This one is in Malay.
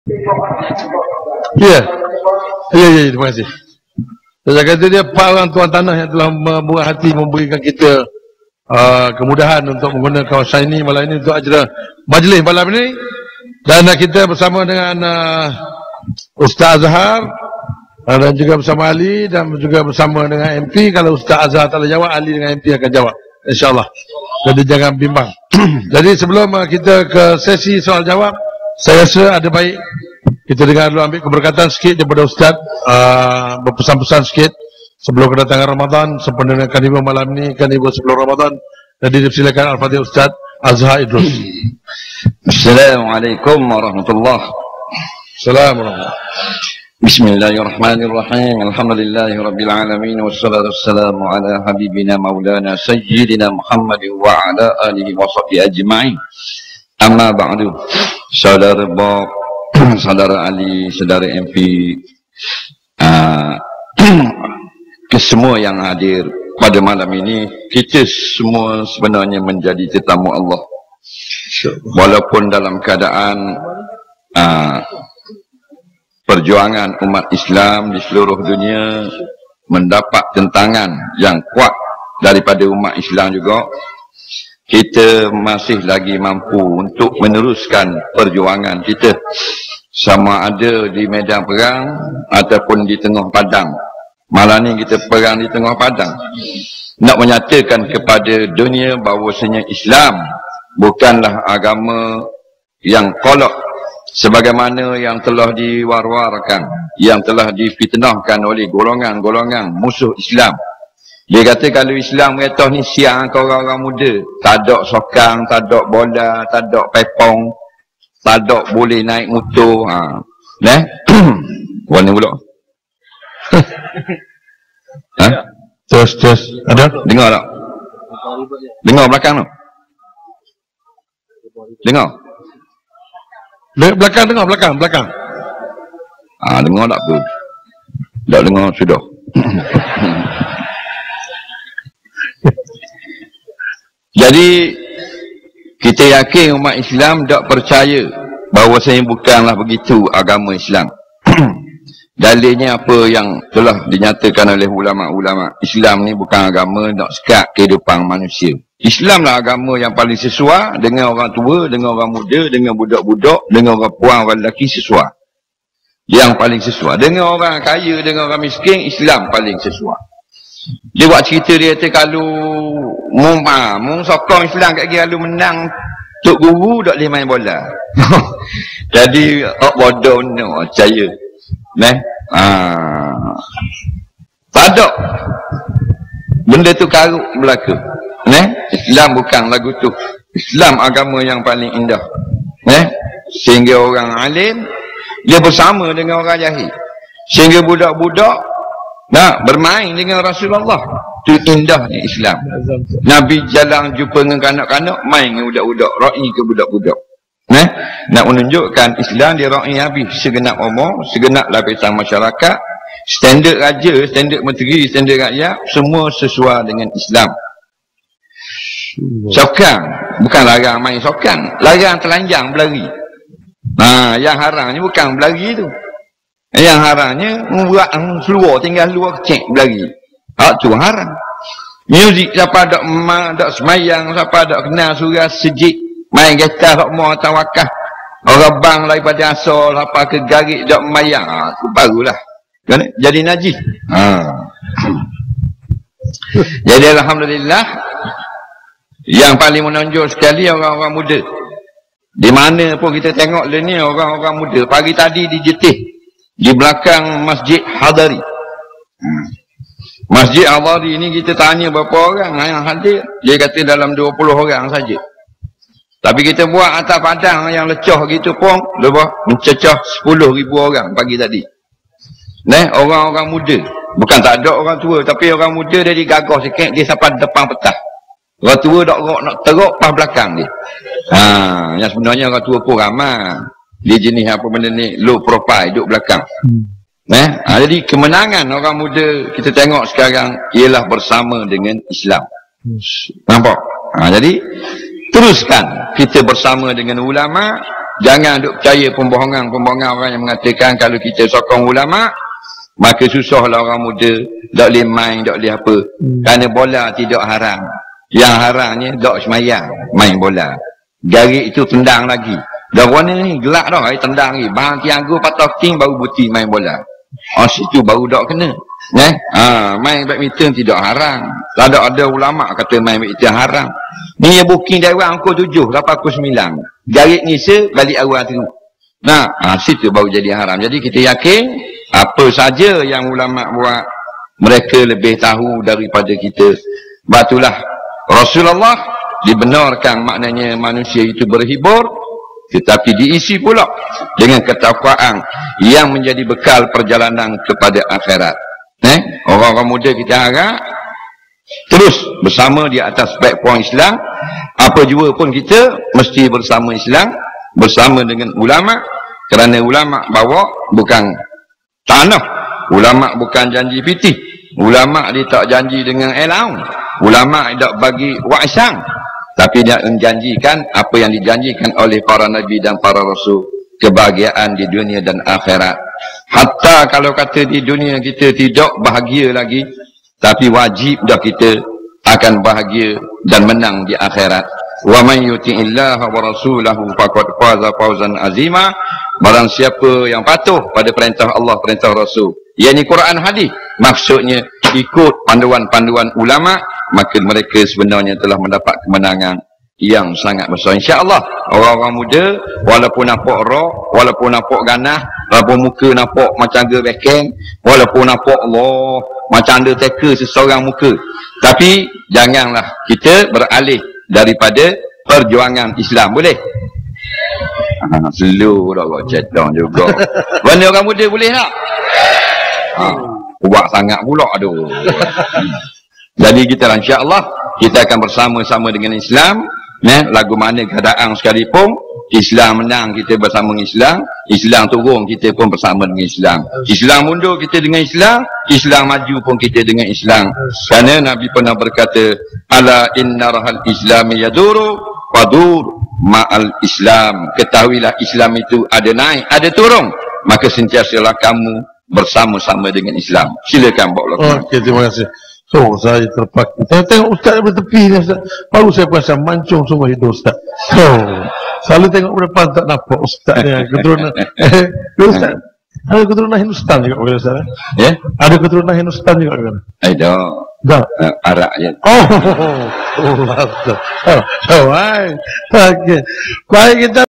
Ya, ya, terima kasih. Saya kata dia Pak orang tuan tanah yang telah membuat hati memberikan kita kemudahan untuk menggunakan kawasan ini malam ini untuk acara majlis malam ini, dan kita bersama dengan Ustaz Azhar dan juga bersama Ali dan juga bersama dengan MP. Kalau Ustaz Azhar tak boleh jawab, Ali dengan MP akan jawab, insyaAllah. Jadi jangan bimbang. Jadi sebelum kita ke sesi soal jawab, saya rasa ada baik kita dengar dulu, ambil keberkatan sikit daripada Ustaz, berpesan-pesan sikit sebelum kedatangan Ramadan, sempena dengan kanibah malam ni, kanibah sebelum Ramadan. Jadi dipersilakan Al-Fatihah Ustaz Azhar Idrus. Assalamualaikum warahmatullahi wabarakatuh. Assalamualaikum. Bismillahirrahmanirrahim. Alhamdulillahi rabbil alamin, wassalatu wassalamu ala habibina maulana sayyidina Muhammad wa ala alihi wa sahbihi ajma'in. Amma ba'du. Saudara Bob, saudara Ali, saudara MP, ke semua yang hadir pada malam ini, kita semua sebenarnya menjadi tetamu Allah. Walaupun dalam keadaan perjuangan umat Islam di seluruh dunia mendapat tentangan yang kuat daripada umat Islam juga, kita masih lagi mampu untuk meneruskan perjuangan kita, sama ada di medan perang ataupun di tengah padang. Malam ni kita perang di tengah padang, nak menyatakan kepada dunia bahawasanya Islam bukanlah agama yang kolok sebagaimana yang telah diwar-warkan, yang telah difitnahkan oleh golongan-golongan musuh Islam. Dia kata kalau Islam kata ni siang kau orang-orang muda, tak ada sokang, tak ada bola, tak ada pepong, tak ada boleh naik motor. Warna pula. Terus ada? Dengar tak? Dengar belakang tu? Dengar? Belakang. Dengar tak apa? Tak dengar sudah. Jadi kita yakin umat Islam tak percaya bahawasanya bukanlah begitu agama Islam. Dalilnya apa yang telah dinyatakan oleh ulama-ulama, Islam ni bukan agama nak sekat kehidupan manusia. Islam lah agama yang paling sesuai dengan orang tua, dengan orang muda, dengan budak-budak, dengan orang puan, orang lelaki, sesuai. Yang paling sesuai. Dengan orang kaya, dengan orang miskin, Islam paling sesuai. Dia buat cerita, dia kata kalau mung sokong Islam kat kira kalau menang Tok Guru tak boleh main bola. Jadi bodoh ni percaya. Tak ada benda tu karut berlaku. Islam bukan lagu tu. Islam agama yang paling indah. Sehingga orang alim dia bersama dengan orang jahil. Sehingga budak-budak nak bermain dengan Rasulullah. Tu indahnya Islam. Nabi jalan jumpa dengan kanak-kanak, main dengan budak-budak, ra'i ke budak-budak. Nak menunjukkan Islam dia ra'i habis segenap umur, segenap lapisan masyarakat, standard raja, standard menteri, standard rakyat, semua sesuai dengan Islam. Sokang, bukan larang main sokang, larang telanjang berlari. Yang haramnya bukan berlari tu. Yang haramnya membuat seluar, tinggal luar kecek berlari. Tu haram. Muzik siapa ada semayang, siapa ada kenal surah sejik, main gitar tak mau tawakah. Orang bang daripada asal apa ke garik dak mayang, tu barulah. Jadi najis. Jadi alhamdulillah yang paling menonjol sekali orang-orang muda. Di mana pun kita tengok ni orang-orang muda. Pagi tadi di Jetih, di belakang Masjid Hadari. Masjid Hadari ni kita tanya berapa orang yang hadir. Dia kata dalam 20 orang saja. Tapi kita buat atas padang yang lecah gitu pun mencecah 10,000 orang pagi tadi. Orang-orang muda. Bukan tak ada orang tua, tapi orang muda dia digagah sikit, dia sampai depan petang. Orang tua nak teruk pas belakang dia. Yang sebenarnya orang tua pun ramai. Dia jenis apa benda ni, low profile, duduk belakang. Jadi kemenangan orang muda kita tengok sekarang ialah bersama dengan Islam. Nampak? Jadi teruskan kita bersama dengan ulama Jangan duk percaya pembohongan orang yang mengatakan kalau kita sokong ulama, maka susahlah orang muda, tak boleh main, tak boleh apa. Kerana bola tidak haram. Yang haramnya tak semayang, main bola. Garik itu tendang lagi. Dah warna ni, gelak dah, tendang lagi. Bahang tianggu, patah ting, baru buti main bola. Situ baru tak kena. Main badminton tidak haram. Tak ada ulama kata main badminton haram. Ni yang booking dari awal angkut 7, dapat angkut 9. Garik ngisa, balik awal tu. Situ baru jadi haram. Jadi kita yakin, apa saja yang ulama buat, mereka lebih tahu daripada kita. Batulah Rasulullah dibenarkan maknanya manusia itu berhibur, tetapi diisi pula dengan ketakwaan yang menjadi bekal perjalanan kepada akhirat. Orang-orang muda kita harap terus bersama di atas background Islam. Apa jua pun kita mesti bersama Islam, bersama dengan ulama, kerana ulama bawa bukan tanah, ulama bukan janji pitih, ulama dia tak janji dengan elang, ulama tidak bagi wa'sang, tapi dia menjanjikan apa yang dijanjikan oleh para nabi dan para rasul, kebahagiaan di dunia dan akhirat. Hatta kalau kata di dunia kita tidak bahagia lagi, tapi wajib dah kita akan bahagia dan menang di akhirat. Wa man yuti'illaha wa rasulahu faqad faza fawzan azima. Barang siapa yang patuh pada perintah Allah, perintah Rasul, yakni Quran hadis, maksudnya ikut panduan-panduan ulama, maka mereka sebenarnya telah mendapat kemenangan yang sangat besar. InsyaAllah orang-orang muda, walaupun nampak rock, walaupun nampak ganah, walaupun muka nampak macam ada bekeng, walaupun nampak Allah macam ada teka seseorang muka, tapi janganlah kita beralih daripada perjuangan Islam. Boleh? Slow dah kau cetong juga. Mana orang muda boleh tak? Kuat sangat pula aduh. Jadi kita insya-Allah kita akan bersama-sama dengan Islam. Lagu mana keadaan sekalipun, Islam menang kita bersama dengan Islam, Islam turun kita pun bersama dengan Islam, Islam mundur kita dengan Islam, Islam maju pun kita dengan Islam. Kerana Nabi pernah berkata, ala inna rahal islami yaduru wadur ma'al Islam. Ketahuilah Islam itu ada naik, ada turun, maka sentiasalah kamu bersama-sama dengan Islam. Silakan Pak Ulama. Okey, terima kasih. So, saya terpakai. Saya tengok Ustaz bertepi ni, Ustaz. Baru saya perasan mancung semua hidup Ustaz. Selalu tengok ke depan tak nampak Ustaz ni. Keturunan. Ustaz, ada keturunan Hindustan juga bukan Ustaz? Ya? Ada keturunan Hindustan juga bukan? Ada. Dah. Arak je. Okey. Baik kita